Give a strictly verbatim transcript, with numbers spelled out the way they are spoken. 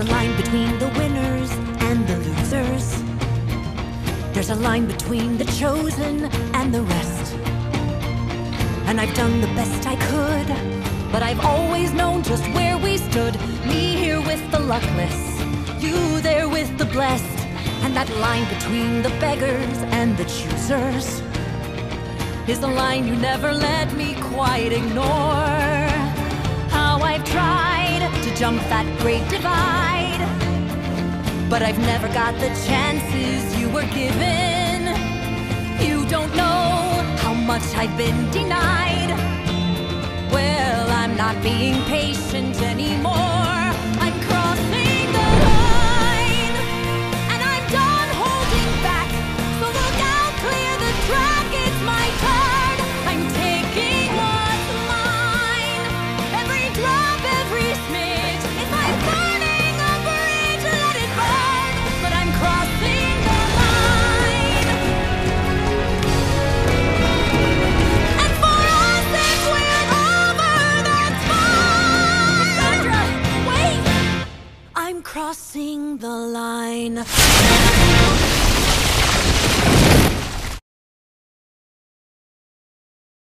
a line between the winners and the losers. There's a line between the chosen and the rest. And I've done the best I could, but I've always known just where we stood. Me here with the luckless, you there with the blessed. And that line between the beggars and the choosers is the line you never let me quite ignore. How I've tried to jump that great divide, but I've never got the chances you were given. You don't know how much I've been denied. Well, I'm not being patient anymore. I'm crossing the line, and I'm done holding back. So look out, clear the track, it's my turn. I'm taking what's mine. Every drop, every smidge. It's like burning a bridge, let it burn. But I'm crossing the line. And for us, if we're over, that's fine. Sandra, wait! I'm crossing the line.